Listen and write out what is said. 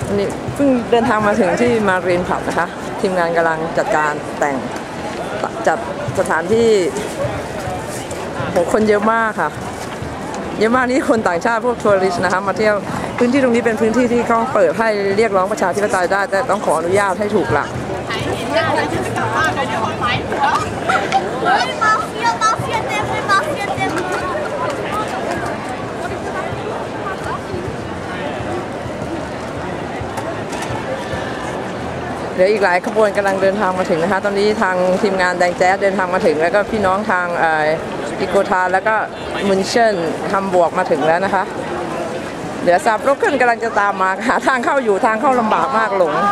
วันนี้เพิ่งเดินทางมาถึงที่มารีนผับนะคะทีมงานกำลังจัดการแต่งจัดสถานที่โหคนเยอะมากค่ะเยอะมากนี่คนต่างชาติพวกทัวริสต์นะคะมาเที่ยวพื้นที่ตรงนี้เป็นพื้นที่ที่เขาเปิดให้เรียกร้องประชาธิปไตยได้แต่ต้องขออนุญาตให้ถูกหลักเหลืออีกหลายขบวนกำลังเดินทางมาถึงนะคะตอนนี้ทางทีมงานแดงแจ๊สเดินทางมาถึงแล้วก็พี่น้องทางอิโกทาแล้วก็มุนเชนฮัมบวกมาถึงแล้วนะคะเหลือซาบโรเกิลกำลังจะตามมาหาทางเข้าอยู่ทางเข้าลำบากมากหลง